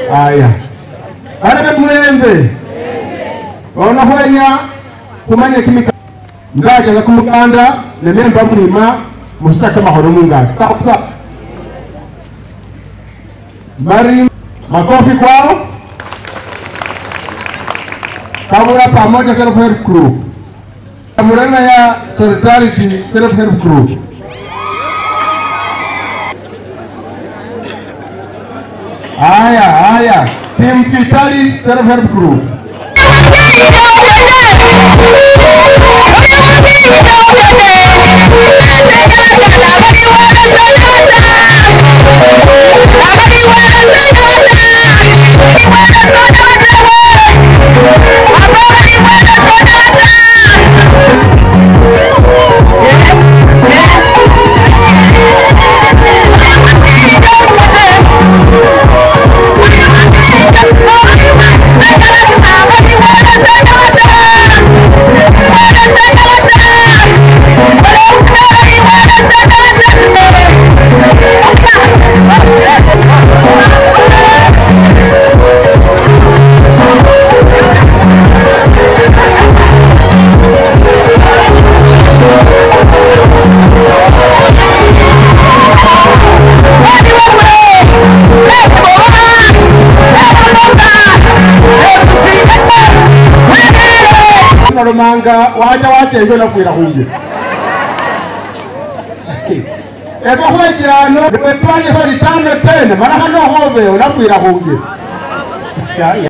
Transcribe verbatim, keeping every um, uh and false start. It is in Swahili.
Aya. Arabe mulembe. Ona hwenya kumanya kimika. Ndaje za kumukanda ne memba mulima musitaka mahoro mungaga. Kaksa. Mari makofi kwao. Kabula pamoja self help group. Kamurana ya solidarity self help group. Aya, aya. Team Vitalis self help group. Manga waja wache ndio nakwira hunje. Ebo kwa jirano wetwaje bali tano tena mara hano hove unakwira hunje.